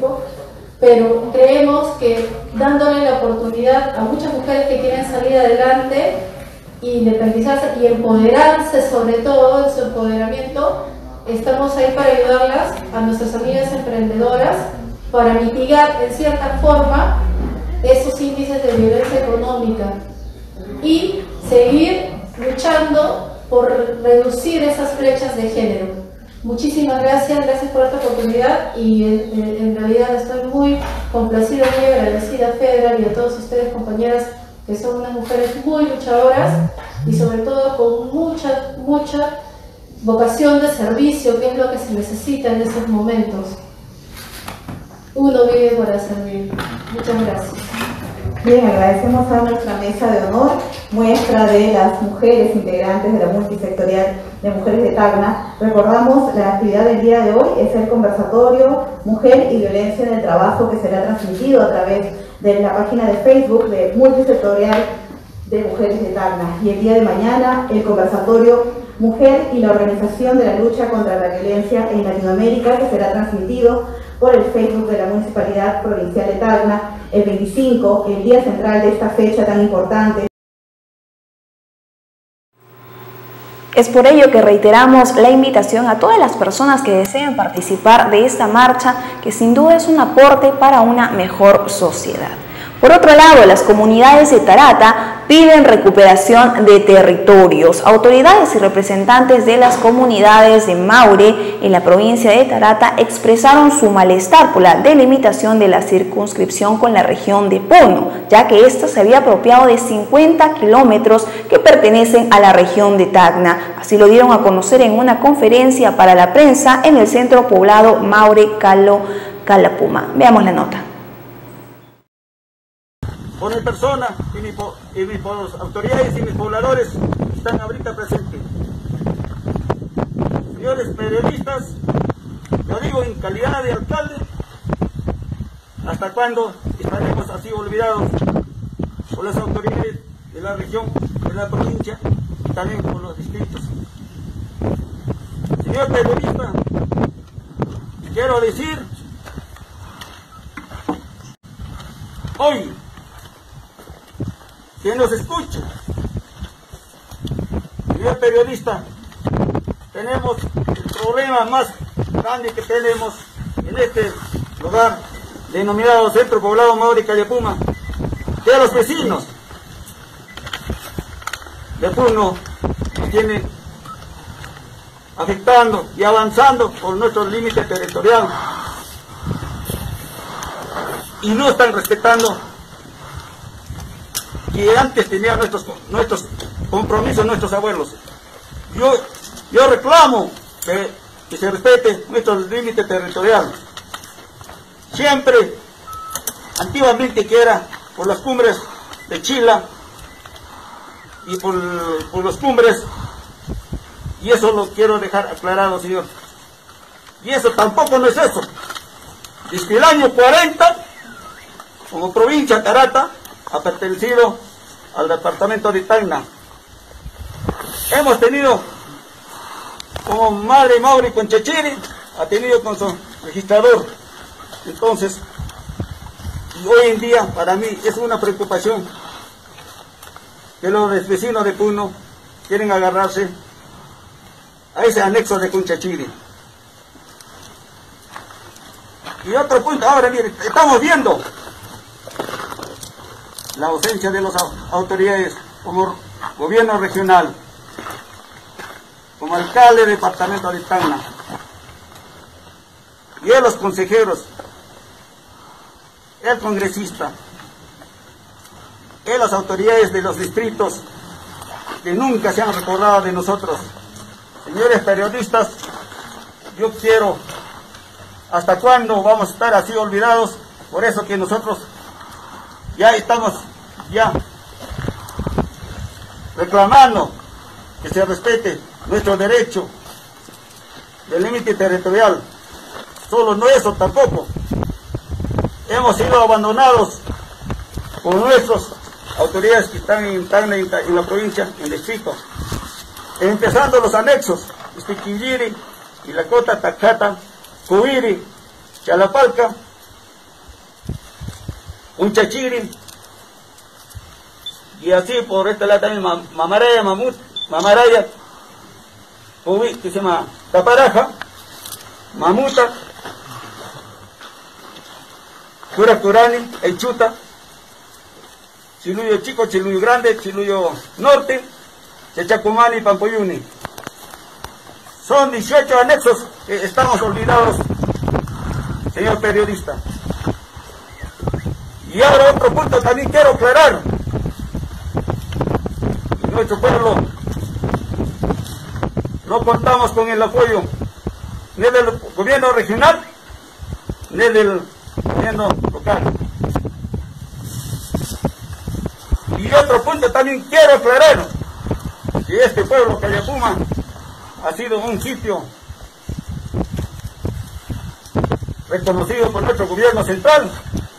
pero creemos que dándole la oportunidad a muchas mujeres que quieren salir adelante, independizarse y empoderarse, sobre todo en su empoderamiento, estamos ahí para ayudarlas, a nuestras amigas emprendedoras, para mitigar en cierta forma esos índices de violencia económica y seguir luchando por reducir esas brechas de género. Muchísimas gracias por esta oportunidad, y en realidad estoy muy complacida, muy agradecida a Fedra y a todos ustedes, compañeras, que son unas mujeres muy luchadoras y sobre todo con mucha vocación de servicio, que es lo que se necesita en estos momentos. Uno vive para servir. Muchas gracias. Bien, agradecemos a nuestra mesa de honor, muestra de las mujeres integrantes de la multisectorial de mujeres de Tacna. Recordamos, la actividad del día de hoy es el conversatorio Mujer y Violencia en el Trabajo, que será transmitido a través de la página de Facebook de Multisectorial de Mujeres de Tacna. Y el día de mañana, el conversatorio Mujer y la Organización de la Lucha contra la Violencia en Latinoamérica, que será transmitido por el Facebook de la Municipalidad Provincial de Tacna, el 25, el día central de esta fecha tan importante. Es por ello que reiteramos la invitación a todas las personas que deseen participar de esta marcha, que sin duda es un aporte para una mejor sociedad. Por otro lado, las comunidades de Tarata piden recuperación de territorios. Autoridades y representantes de las comunidades de Maure, en la provincia de Tarata, expresaron su malestar por la delimitación de la circunscripción con la región de Puno, ya que ésta se había apropiado de 50 kilómetros que pertenecen a la región de Tacna. Así lo dieron a conocer en una conferencia para la prensa en el centro poblado Maure Calapuma. Veamos la nota. Con mi persona y mis autoridades y mis pobladores están ahorita presentes. Señores periodistas, lo digo en calidad de alcalde, ¿hasta cuándo estaremos así olvidados por las autoridades de la región, de la provincia y también por los distritos? Señor periodista, quiero decir, hoy, que nos escuche, señor periodista, tenemos el problema más grande que tenemos en este lugar denominado Centro Poblado Mauri Callapuma, que los vecinos de Puno nos tienen afectando y avanzando por nuestro límite territorial y no están respetando que antes tenían nuestros compromisos nuestros abuelos. Yo reclamo que se respete nuestro límite territorial. Siempre, antiguamente, que era por las cumbres de Chila y por las cumbres, y eso lo quiero dejar aclarado, señor. Y eso tampoco no es eso. Desde el año 40, como provincia Tarata, ha pertenecido al departamento de Tacna. Hemos tenido como madre Mauri Conchachiri, ha tenido con su registrador. Entonces, y hoy en día para mí es una preocupación que los vecinos de Puno quieren agarrarse a ese anexo de Conchachiri. Y otro punto, ahora miren, estamos viendo la ausencia de las autoridades como gobierno regional, como alcalde del departamento de Tacna, y a los consejeros, el congresista, y las autoridades de los distritos que nunca se han recordado de nosotros. Señores periodistas, yo quiero, ¿hasta cuándo vamos a estar así olvidados? Por eso que nosotros ya estamos reclamando que se respete nuestro derecho del límite territorial. Solo no eso tampoco. Hemos sido abandonados por nuestras autoridades que están en Tacna, en la provincia, en el distrito. Empezando los anexos, Quilliri, Ilacota, Tacata, Cuiri, Chalapalca, Unchachiri, y así por este lado también Mamaraya, Mamaraya, que se llama Taparaja, Mamuta, Curacurani, Eichuta, Chiluyo Chico, Chiluyo Grande, Chiluyo Norte, Chachacumani y Pampuyuni. Son 18 anexos que estamos olvidados, señor periodista. Y ahora otro punto también quiero aclarar. En nuestro pueblo no contamos con el apoyo ni del gobierno regional ni del gobierno local. Y otro punto también quiero aclarar, que este pueblo Callapuma ha sido un sitio reconocido por nuestro gobierno central,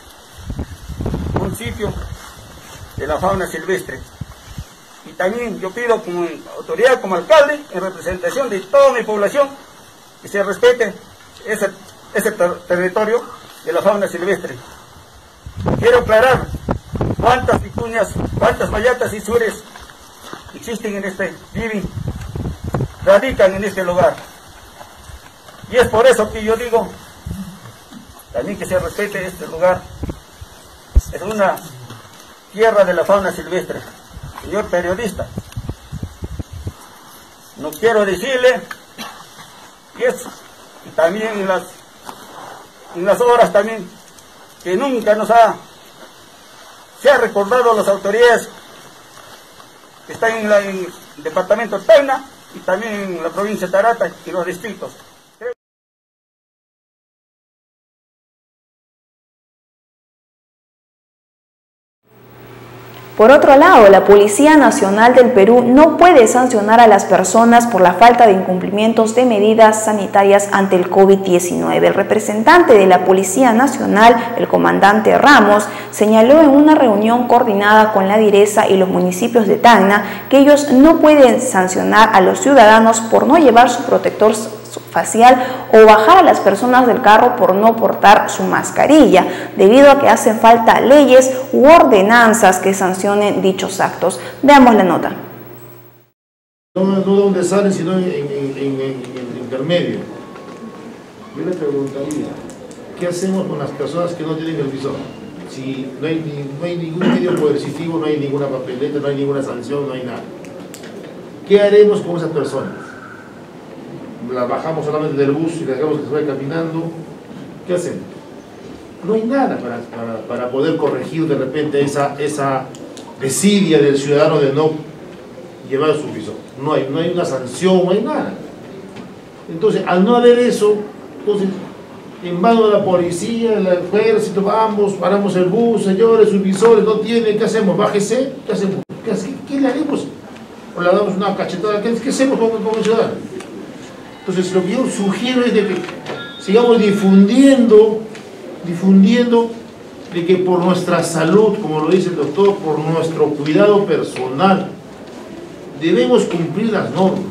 un sitio de la fauna silvestre. Y también yo pido como autoridad, como alcalde, en representación de toda mi población, que se respete ese territorio de la fauna silvestre. Quiero aclarar cuántas vicuñas, cuántas mayatas y sures existen en este living, radican en este lugar. Y es por eso que yo digo también que se respete este lugar. Es una tierra de la fauna silvestre. Señor periodista, no quiero decirle, y también en las horas también, que nunca se ha recordado a las autoridades que están en el departamento de Tacna y también en la provincia de Tarata y los distritos. Por otro lado, la Policía Nacional del Perú no puede sancionar a las personas por la falta de incumplimientos de medidas sanitarias ante el COVID-19. El representante de la Policía Nacional, el comandante Ramos, señaló en una reunión coordinada con la Direza y los municipios de Tacna que ellos no pueden sancionar a los ciudadanos por no llevar su protector facial o bajar a las personas del carro por no portar su mascarilla, debido a que hacen falta leyes u ordenanzas que sancionen dichos actos. Veamos la nota. No donde salen, sino en intermedio. Yo le preguntaría, ¿qué hacemos con las personas que no tienen el visor? Si no hay ningún medio coercitivo, no hay ninguna papeleta, no hay ninguna sanción, no hay nada. ¿Qué haremos con esas personas? ¿Las bajamos solamente del bus y las dejamos que se vaya caminando? ¿Qué hacemos? No hay nada para poder corregir de repente esa desidia del ciudadano de no llevar su visor. No hay una sanción, no hay nada. Entonces, al no haber eso, entonces, en manos de la policía, el ejército, vamos, paramos el bus, señores, sus visores no tienen, ¿qué hacemos? Bájese, ¿qué hacemos? ¿Qué le haremos? O le damos una cachetada, ¿qué hacemos con el ciudadano? Entonces, lo que yo sugiero es de que sigamos difundiendo de que por nuestra salud, como lo dice el doctor, por nuestro cuidado personal, debemos cumplir las normas.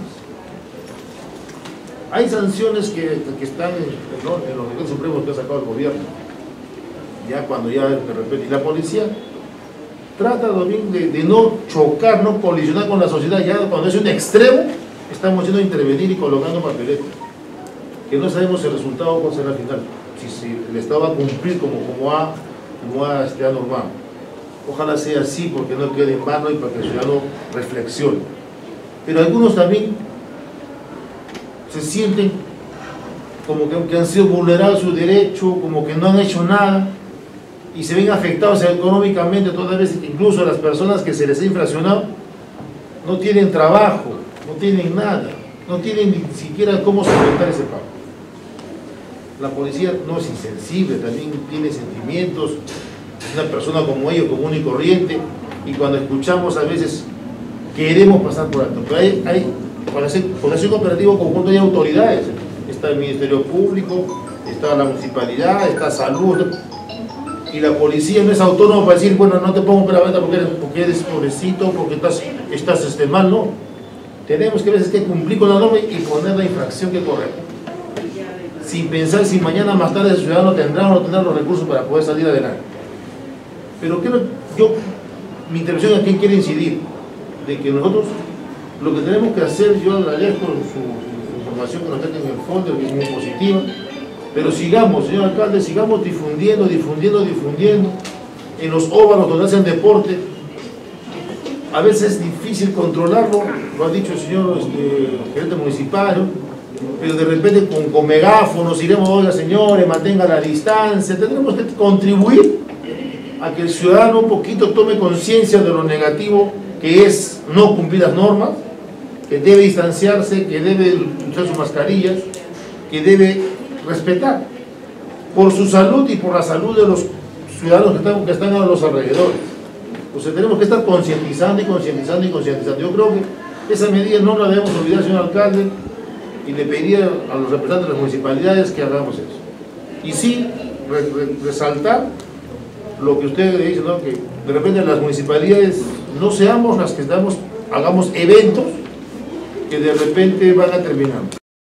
Hay sanciones que están en los decretos supremos que ha sacado el gobierno, ya cuando ya de repente, y la policía trata también de no chocar, no colisionar con la sociedad, ya cuando es un extremo, estamos yendo a intervenir y colocando papeletas, que no sabemos el resultado cuál será al final, si el Estado va a cumplir como ha normado. Ojalá sea así, porque no quede en vano y para que el ciudadano reflexione. Pero algunos también se sienten como que han sido vulnerados su derecho, como que no han hecho nada, y se ven afectados económicamente, todas veces, incluso las personas que se les ha inflacionado, no tienen trabajo, no tienen nada, no tienen ni siquiera cómo solventar ese pago. La policía no es insensible, también tiene sentimientos, es una persona como ellos, común y corriente, y cuando escuchamos a veces queremos pasar por alto, pero para hacer un operativo conjunto hay autoridades, está el Ministerio Público, está la Municipalidad, está Salud, y la policía no es autónoma para decir, bueno, no te pongo pelaveta porque eres pobrecito, porque estás mal, no. Tenemos que a veces que cumplir con la norma y poner la infracción que corre. Sin pensar si mañana más tarde el ciudadano tendrá o no tendrá los recursos para poder salir adelante. Pero mi intervención aquí quiere incidir, de que nosotros lo que tenemos que hacer, yo agradezco su información que nos meten en el fondo, que es muy positiva, pero sigamos, señor alcalde, sigamos difundiendo, en los óvalos donde hacen deporte. A veces es difícil controlarlo, lo ha dicho el señor gerente municipal, pero de repente con megáfonos iremos, oiga señores, mantenga la distancia, tendremos que contribuir a que el ciudadano un poquito tome conciencia de lo negativo que es no cumplir las normas, que debe distanciarse, que debe usar sus mascarillas, que debe respetar por su salud y por la salud de los ciudadanos que están a los alrededores. Entonces tenemos que estar concientizando. Yo creo que esa medida no la debemos olvidar, señor alcalde, y le pediría a los representantes de las municipalidades que hagamos eso. Y sí, resaltar lo que usted le dice, ¿no? Que de repente las municipalidades no seamos las que hagamos eventos que de repente van a terminar.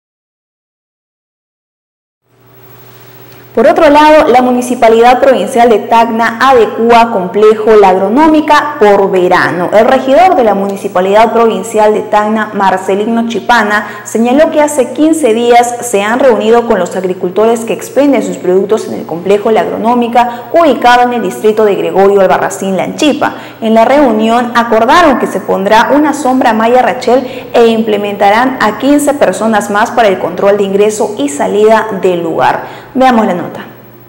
Por otro lado, la Municipalidad Provincial de Tacna adecúa complejo La Agronómica por verano. El regidor de la Municipalidad Provincial de Tacna, Marcelino Chipana, señaló que hace 15 días se han reunido con los agricultores que expenden sus productos en el complejo La Agronómica, ubicado en el distrito de Gregorio Albarracín, Lanchipa. En la reunión acordaron que se pondrá una sombra Maya Rachel e implementarán a 15 personas más para el control de ingreso y salida del lugar. Veamos la nota.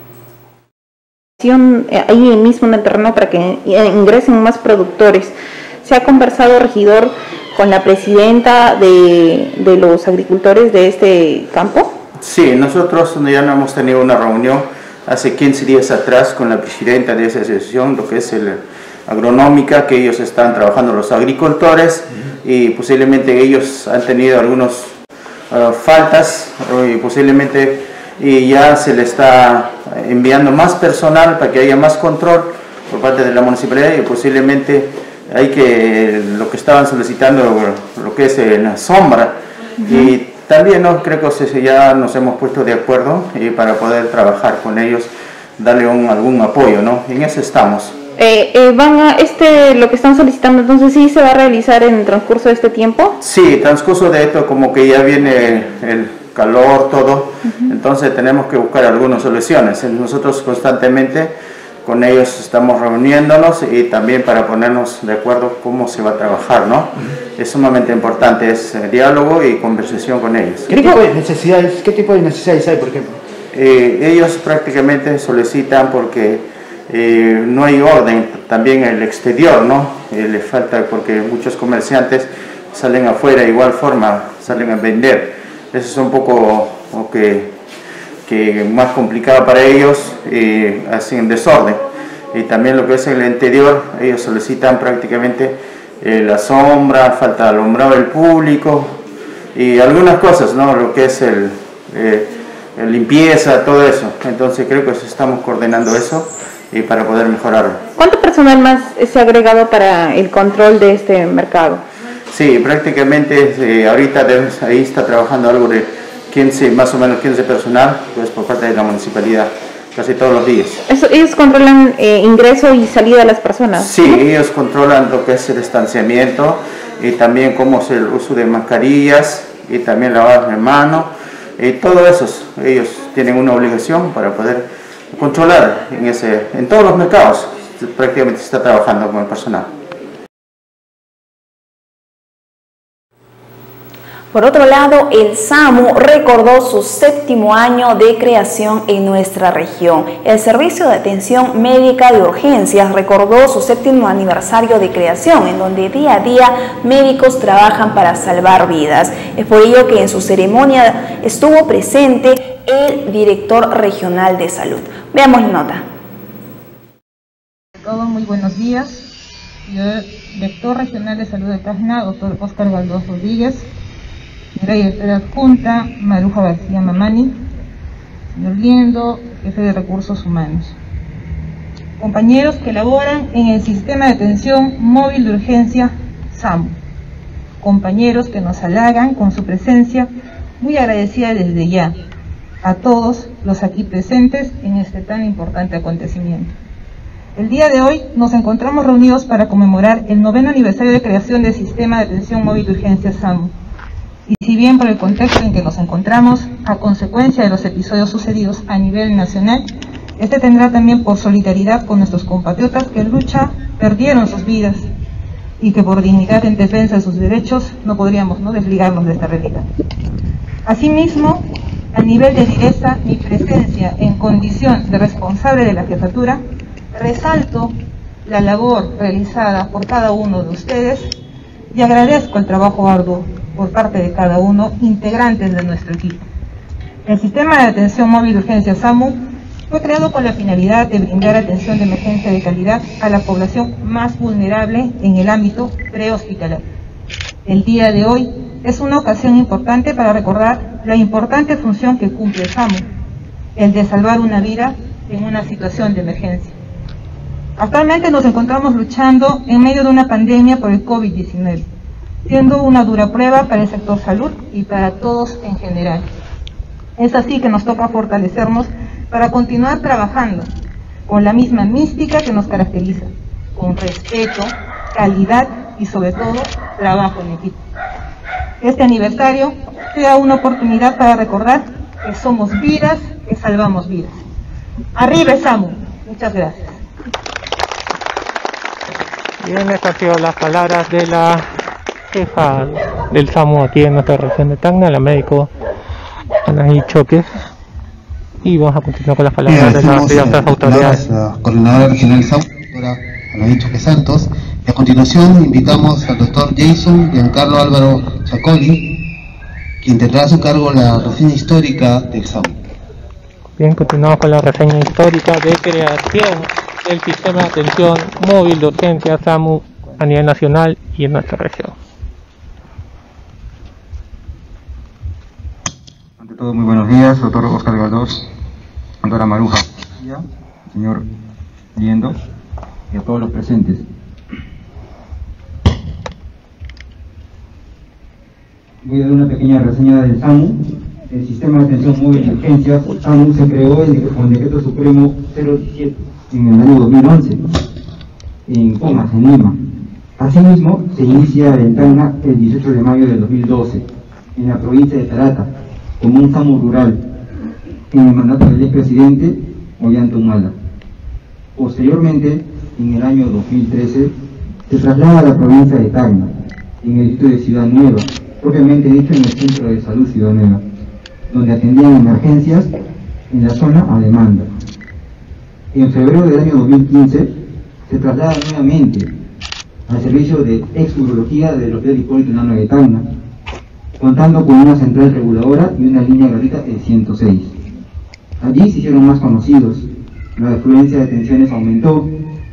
Ahí mismo en el terreno para que ingresen más productores. ¿Se ha conversado, regidor, con la presidenta de los agricultores de este campo? Sí, nosotros ya no hemos tenido una reunión hace 15 días atrás con la presidenta de esa asociación, lo que es el agronómica que ellos están trabajando, los agricultores, y posiblemente ellos han tenido algunas faltas y posiblemente ya se le está enviando más personal para que haya más control por parte de la municipalidad, y posiblemente hay que lo que estaban solicitando, lo que es en la sombra. Y también creo que ya nos hemos puesto de acuerdo para poder trabajar con ellos, darle algún apoyo, ¿no? En eso estamos. Lo que están solicitando, entonces sí se va a realizar en el transcurso de este tiempo. Sí, transcurso de esto, como que ya viene el calor, todo, entonces tenemos que buscar algunas soluciones. Nosotros constantemente con ellos estamos reuniéndonos y también para ponernos de acuerdo cómo se va a trabajar, ¿no? Es sumamente importante, es diálogo y conversación con ellos. ¿Qué tipo de necesidades hay, por ejemplo? Ellos prácticamente solicitan porque no hay orden, también el exterior, ¿no? Le falta, porque muchos comerciantes salen afuera de igual forma, salen a vender. Eso es un poco que más complicado para ellos, así en desorden. Y también lo que es el interior, ellos solicitan prácticamente la sombra, falta de alumbrado del público y algunas cosas, ¿no? Lo que es limpieza, todo eso. Entonces creo que estamos coordinando eso y para poder mejorarlo. ¿Cuánto personal más se ha agregado para el control de este mercado? Sí, prácticamente ahorita ahí está trabajando algo de 15, más o menos 15 personal, pues por parte de la municipalidad, casi todos los días. ¿Ellos controlan ingreso y salida de las personas? Sí, ellos controlan lo que es el distanciamiento y también cómo es el uso de mascarillas y también lavado de mano y todo eso. Ellos tienen una obligación para poder controlar en todos los mercados. Prácticamente se está trabajando con el personal. Por otro lado, el SAMU recordó su 7º año de creación en nuestra región. El Servicio de Atención Médica de Urgencias recordó su 7º aniversario de creación, en donde día a día médicos trabajan para salvar vidas. Es por ello que en su ceremonia estuvo presente el director regional de salud. Veamos la nota. A todos, muy buenos días. Yo, director regional de salud de Tacna, doctor Óscar Galdós Rodríguez. Señora directora adjunta, Maruja García Mamani, señor Liendo, jefe de recursos humanos. Compañeros que laboran en el sistema de atención móvil de urgencia SAMU. Compañeros que nos halagan con su presencia, muy agradecida desde ya a todos los aquí presentes en este tan importante acontecimiento. El día de hoy nos encontramos reunidos para conmemorar el 9º aniversario de creación del sistema de atención móvil de urgencia SAMU. Y si bien por el contexto en que nos encontramos, a consecuencia de los episodios sucedidos a nivel nacional, este tendrá también por solidaridad con nuestros compatriotas que en lucha perdieron sus vidas y que por dignidad en defensa de sus derechos no podríamos desligarnos de esta realidad. Asimismo, a nivel de direza, mi presencia en condición de responsable de la jefatura, resalto la labor realizada por cada uno de ustedes y agradezco el trabajo arduo por parte de cada uno, integrantes de nuestro equipo. El sistema de atención móvil de urgencia SAMU fue creado con la finalidad de brindar atención de emergencia de calidad a la población más vulnerable en el ámbito prehospitalario. El día de hoy es una ocasión importante para recordar la importante función que cumple el SAMU, el de salvar una vida en una situación de emergencia. Actualmente nos encontramos luchando en medio de una pandemia por el COVID-19, siendo una dura prueba para el sector salud y para todos en general. Es así que nos toca fortalecernos para continuar trabajando con la misma mística que nos caracteriza, con respeto, calidad y sobre todo trabajo en equipo. Este aniversario sea una oportunidad para recordar que somos vidas, que salvamos vidas. ¡Arriba SAMU! Muchas gracias. Bien, estas han sido las palabras de la jefa del SAMU aquí en nuestra región de Tacna, la médico Anaí Choques, y vamos a continuar con las palabras de las diversas autoridades. La coordinadora regional SAMU, doctora Anaí Choques Santos, y a continuación invitamos al doctor Jason Giancarlo Álvaro Chacoli, quien tendrá a su cargo la reseña histórica del SAMU. Bien, continuamos con la reseña histórica de creación del sistema de atención móvil de urgencia SAMU a nivel nacional y en nuestra región. Ante todo, muy buenos días, doctor Oscar Galdós, doctora Maruja, señor Liendo y a todos los presentes. Voy a dar una pequeña reseña del SAMU. El Sistema de Atención Móvil de Urgencias, SAMU, se creó con Decreto Supremo 017 en el año 2011, en Comas, en Lima. Asimismo, se inicia en Tacna el 18 de mayo del 2012, en la provincia de Tarata, como un SAMU rural, en el mandato del expresidente Ollanta Humala. Posteriormente, en el año 2013, se traslada a la provincia de Tacna, en el distrito de Ciudad Nueva, propiamente dicho en el Centro de Salud Ciudad Nueva, donde atendían emergencias en la zona a demanda. En febrero del año 2015 se traslada nuevamente al servicio de exurología del Hospital Hipólito Unanue de Tacna, contando con una central reguladora y una línea gratuita en 106. Allí se hicieron más conocidos, la afluencia de atenciones aumentó,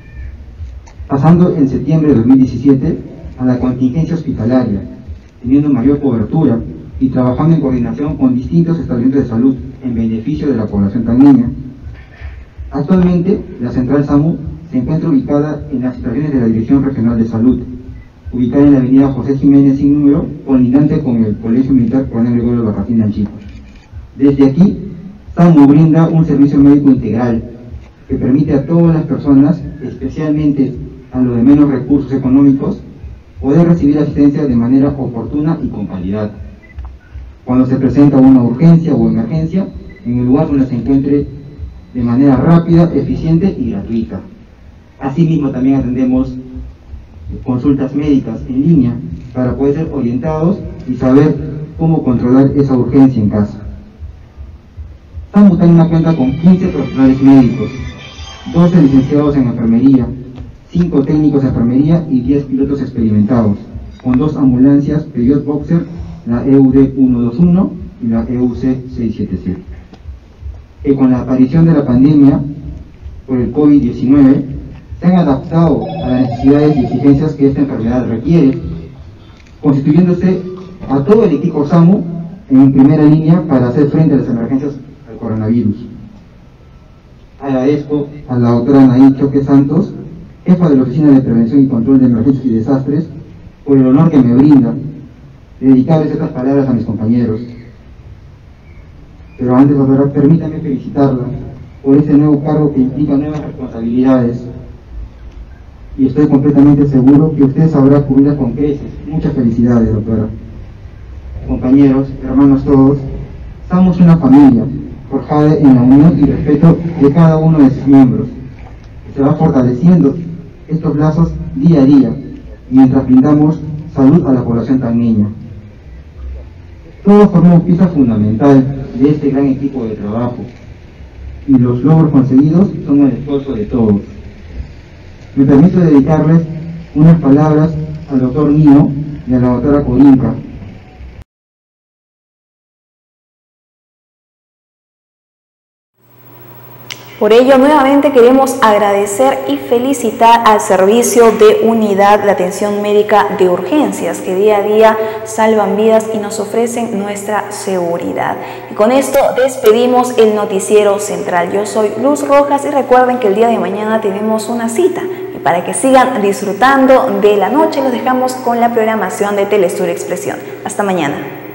pasando en septiembre de 2017 a la contingencia hospitalaria, teniendo mayor cobertura y trabajando en coordinación con distintos establecimientos de salud en beneficio de la población tacneña. Actualmente, la central SAMU se encuentra ubicada en las instalaciones de la Dirección Regional de Salud, ubicada en la avenida José Jiménez sin número, colindante con el Colegio Militar Coronel Gregorio Barraquín Anchico. Desde aquí, SAMU brinda un servicio médico integral que permite a todas las personas, especialmente a los de menos recursos económicos, poder recibir asistencia de manera oportuna y con calidad. Cuando se presenta una urgencia o emergencia, en el lugar donde se encuentre de manera rápida, eficiente y gratuita. Asimismo, también atendemos consultas médicas en línea para poder ser orientados y saber cómo controlar esa urgencia en casa. SAMU Tacna cuenta con 15 profesionales médicos, 12 licenciados en enfermería, 5 técnicos de enfermería y 10 pilotos experimentados, con 2 ambulancias Peugeot Boxer, la EUD 121 y la EUC 677. Que con la aparición de la pandemia por el COVID-19 se han adaptado a las necesidades y exigencias que esta enfermedad requiere, constituyéndose a todo el equipo SAMU en primera línea para hacer frente a las emergencias del coronavirus. Agradezco a la doctora Anaí Choque Santos, jefa de la Oficina de Prevención y Control de Emergencias y Desastres, por el honor que me brinda dedicarles estas palabras a mis compañeros. Pero antes, doctora, permítame felicitarla por este nuevo cargo que implica nuevas responsabilidades. Y estoy completamente seguro que usted sabrá cubrirlas con creces. Muchas felicidades, doctora. Compañeros, hermanos todos, somos una familia forjada en la unión y respeto de cada uno de sus miembros. Se va fortaleciendo estos lazos día a día, mientras brindamos salud a la población tacneña. Todos formamos pieza fundamental de este gran equipo de trabajo, y los logros conseguidos son el esfuerzo de todos. Me permito dedicarles unas palabras al doctor Nino y a la doctora Corinca. Por ello, nuevamente queremos agradecer y felicitar al Servicio de Unidad de Atención Médica de Urgencias, que día a día salvan vidas y nos ofrecen nuestra seguridad. Y con esto despedimos el Noticiero Central. Yo soy Luz Rojas y recuerden que el día de mañana tenemos una cita. Y para que sigan disfrutando de la noche, los dejamos con la programación de Telesur Expresión. Hasta mañana.